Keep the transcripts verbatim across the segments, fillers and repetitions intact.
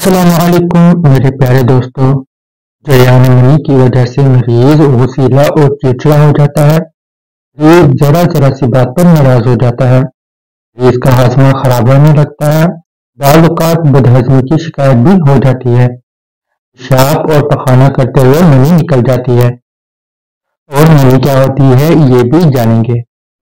अस्सलाम वालेकुम मेरे प्यारे दोस्तों। जरियान मनी की वजह से मरीज वसीला और चिड़चिड़ा हो जाता है। मरीज जरा जरा सी बात पर नाराज हो जाता है। मरीज का हाजमा खराब होने लगता है। बाल औकात बदहजमी की शिकायत भी हो जाती है। पेशाब और पखाना करते हुए मनी निकल जाती है। और मनी क्या होती है ये भी जानेंगे।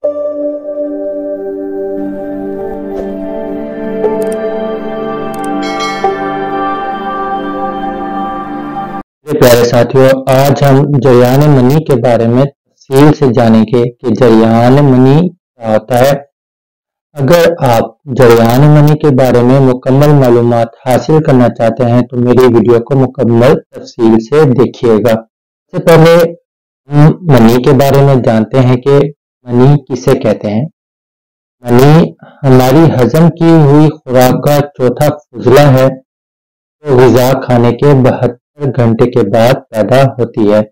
प्यारे साथियों, आज हम जरियान मनी के बारे में तफसील से जानेंगे कि जरियान मनी क्या होता है। अगर आप जरियान मनी के बारे में मुकम्मल मालूमात हासिल करना चाहते हैं तो मेरी वीडियो को मुकम्मल तफसील से देखिएगा। सबसे पहले हम मनी के बारे में जानते हैं कि मनी किसे कहते हैं। मनी हमारी हजम की हुई खुराक का चौथा फुजला है जो ग़िज़ा खाने के बहत्तर घंटे के बाद पैदा होती है।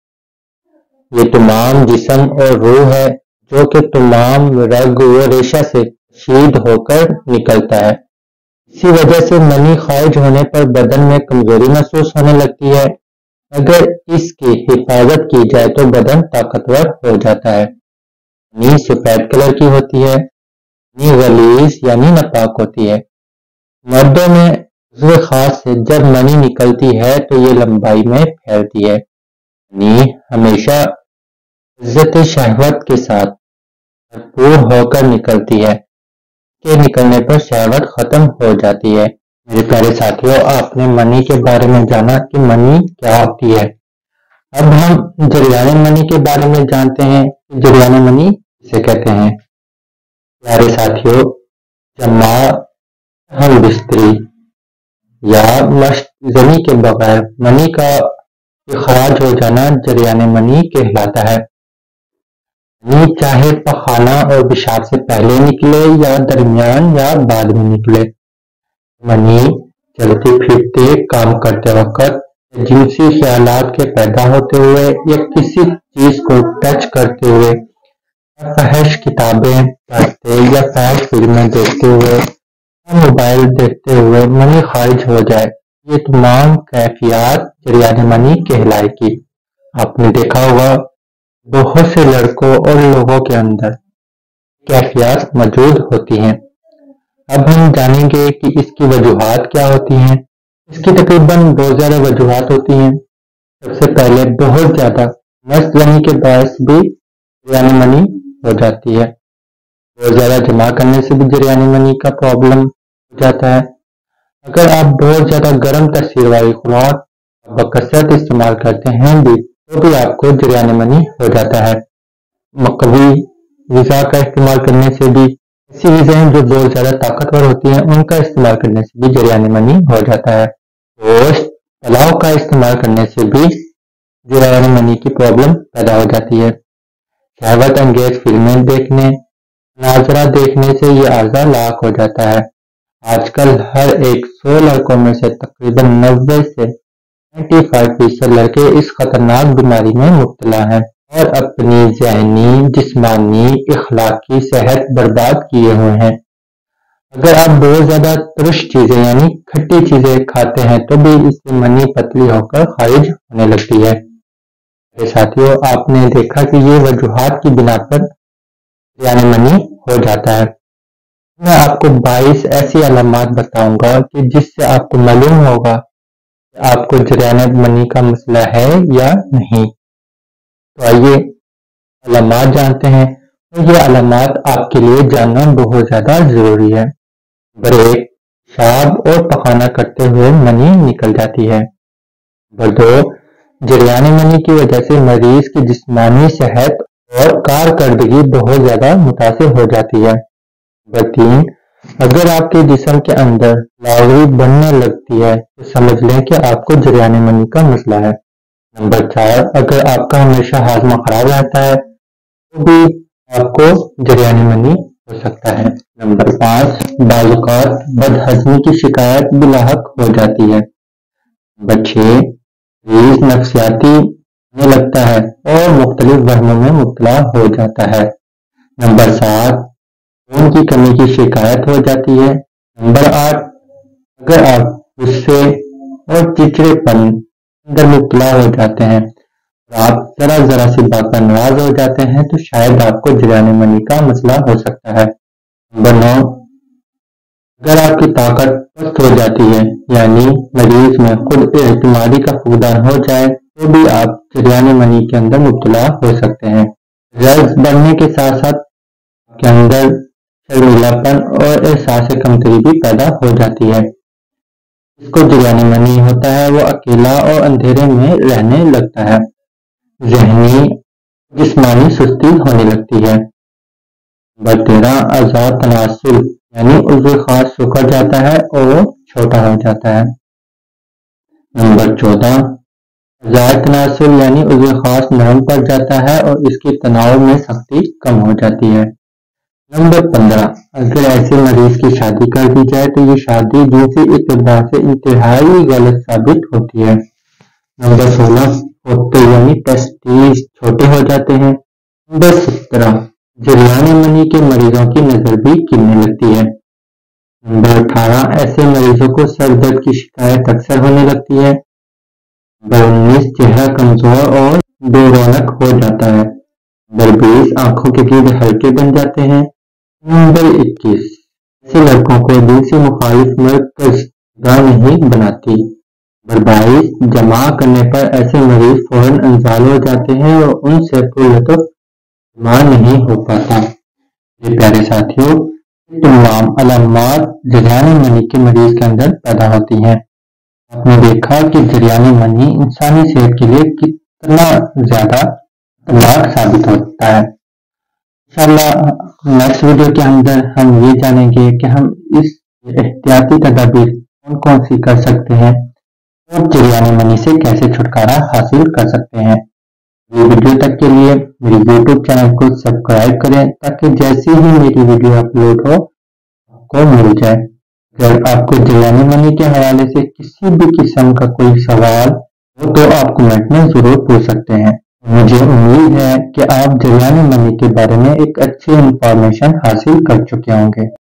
ये तमाम जिस्म और रूह है जो कि तमाम रग व रेशा से शीद होकर निकलता है। इसी वजह से मनी खारिज होने पर बदन में कमजोरी महसूस होने लगती है। अगर इसकी हिफाजत की जाए तो बदन ताकतवर हो जाता है। मनी सफेद कलर की होती है। मनी गलीज यानी नापाक होती है। मर्दों में उज़्व खास से जब मनी निकलती है तो ये लंबाई में फैलती है। मनी हमेशा इज्जत शहवत के साथ भरपूर होकर निकलती है। के निकलने पर शहवत खत्म हो जाती है। मेरे प्यारे साथियों, आपने मनी के बारे में जाना कि मनी क्या होती है। अब हम जरियान मनी के बारे में जानते हैं कि जरियान मनी किसे कहते हैं। प्यारे साथियों, जमा हम बिस्तरी या मश्तजनी के बगैर मनी का इखराज हो जाना जरियान मनी कहलाता है। मनी चाहे पखाना और पेशाब से पहले निकले या दरमियान या बाद में निकले। मनी चलते फिरते काम करते वक्त, जिनसी ख्यालात के पैदा होते हुए या किसी चीज को टच करते हुए, फहश किताबें पढ़ते या फहश फिल्में देखते हुए, मोबाइल देखते हुए मनी खारिज हो जाए, ये तमाम कैफियत जरियान मनी कहलाएगी। आपने देखा होगा बहुत से लड़कों और लोगों के अंदर कैफियत मौजूद होती हैं। अब हम जानेंगे कि इसकी वजूहात क्या होती हैं। इसकी तकरीबन बहुत ज़्यादा वजूहात होती हैं। सबसे पहले बहुत ज़्यादा मस्तजनी के बायस भी जरियान मनी हो जाती है। बहुत ज़्यादा जमा करने से भी जरियान मनी का प्रॉब्लम हो जाता है। अगर आप बहुत ज़्यादा गर्म तस्वीर वाली खुराक बकसरत इस्तेमाल करते हैं भी तो भी आपको जरियान मनी हो जाता है। मकवी ग़िज़ा का इस्तेमाल करने से भी, ऐसी ग़िज़ाएं जो बहुत ज़्यादा ताकतवर होती हैं उनका इस्तेमाल करने से भी जरियान मनी हो जाता है। गोश्त पुलाव का इस्तेमाल करने से भी जरियान मनी की प्रॉब्लम पैदा हो जाती है। शहवत अंगेज फिल्में देखने, नाजरा देखने से ये आर्जा लाक हो जाता है। आजकल हर एक सौ लड़कों में से तकरीबन नब्बे से पचानवे फीसद लड़के इस खतरनाक बीमारी में मुब्तला हैं और अपनी ज़हनी, जिस्मानी, इखलाकी सेहत बर्बाद किए हुए हैं। अगर आप बहुत ज़्यादा तुरश चीज़ें यानी खट्टी चीज़ें खाते हैं तो भी इससे मनी पतली होकर खारिज होने लगती है। मेरे साथियों, आपने देखा कि ये वजूहात की बिना पर जरियान मनी हो जाता है। मैं आपको बाईस ऐसी अलामात बताऊंगा कि जिससे आपको मालूम होगा कि आपको जरियान मनी का मसला है या नहीं। तो आइए अलामात जानते हैं और ये अलामात आपके लिए जानना बहुत ज़्यादा ज़रूरी है। नंबर एक, पेशाब और पखाना करते हुए मनी निकल जाती है। नंबर दो, जरियान मनी की वजह से मरीज की जिस्मानी सेहत और कारकर्दगी बहुत ज़्यादा मुतासिर हो जाती है। नंबर तीन, अगर आपके जिस्म के अंदर लावरी बनने लगती है तो समझ लें कि आपको जरियान मनी का मसला है। नंबर चार, अगर आपका हमेशा हाजमा खराब रहता है तो भी आपको जरियान मनी हो सकता है। नंबर पाँच, बाज़ औक़ात बदहज़मी की शिकायत बिलाहक हो जाती है। नंबर छः, मरीज़ नफ्सियाती होने लगता है और मुख्तलिफ वहमों में मुब्तला हो जाता है। नंबर सात, खून की कमी की शिकायत हो जाती है। नंबर आठ, अगर आप गुस्से और चिड़चिड़ेपन अंदर मुब्तला हो जाते हैं, आप जरा जरा सी बात पर नाराज हो जाते हैं, तो शायद आपको जरियाने मनी का मसला हो सकता है। नंबर नौ, अगर आपकी ताकत पस्त हो जाती है, यानी मरीज में खुद एतमादी का फुकदान हो जाए, तो भी आप जरियाने मनी के अंदर मुब्तला हो सकते हैं। रज़ बढ़ने के साथ साथ आपके अंदर शर्मिलापन और एहसास कमतरी भी पैदा हो जाती है। इसको जरियाने मनी होता है, वो अकेला और अंधेरे में रहने लगता है, ज़हनी जिस्मानी सुस्ती होने लगती है। नंबर तेरह, अज़ा तनासुल यानी उज़्व खास सुखड़ जाता है और छोटा हो जाता है। नंबर चौदह, अज़ा तनासुल यानी उज़्व खास नरम पड़ जाता है और इसके तनाव में सख्ती कम हो जाती है। नंबर पंद्रह, अगर ऐसे मरीज की शादी कर दी जाए तो ये शादी जिनसी इक़्तिदार से इंतहाई गलत साबित होती है। नंबर सोलह, होते यानी टेस्टिस छोटे हो जाते हैं। नंबर सत्रह, जरियाने मनी के मरीजों की नजर भी गिरने लगती है। नंबर अठारह, ऐसे मरीजों को सर दर्द की शिकायत अक्सर होने लगती है। नंबर उन्नीस, चेहरा कमजोर और बेरौनक हो जाता है। नंबर बीस, आंखों के गिर्द हल्के बन जाते हैं। नंबर इक्कीस, ऐसे लड़कों को दिल से मुखालिफ मरकज गाह नहीं बनाती। नंबर बाईस, जमा करने पर ऐसे मरीज फौरन इंजाल हो जाते हैं और उनसे पुरलुत्फ मान नहीं हो पाता। ये प्यारे साथियों, तमाम अलामात जरियाने मनी के मरीज के अंदर पैदा होती हैं। आपने देखा कि जरियाने मनी इंसानी सेहत के लिए कितना ज्यादा खतरनाक साबित होता है। इंशाअल्लाह नेक्स्ट वीडियो के अंदर हम ये जानेंगे कि हम इस एहतियाती तदाबीर कौन कौन सी कर सकते हैं और जरियाने मनी से कैसे छुटकारा हासिल कर सकते हैं। ये वीडियो तक के लिए मेरी यूट्यूब चैनल को सब्सक्राइब करें ताकि जैसे ही मेरी वीडियो अपलोड हो आपको मिल जाए। अगर आपको जरियाने मनी के हवाले से किसी भी किस्म का कोई सवाल हो तो आप कमेंट में जरूर पूछ सकते हैं। मुझे उम्मीद है कि आप जरियाने मनी के बारे में एक अच्छी इंफॉर्मेशन हासिल कर चुके होंगे।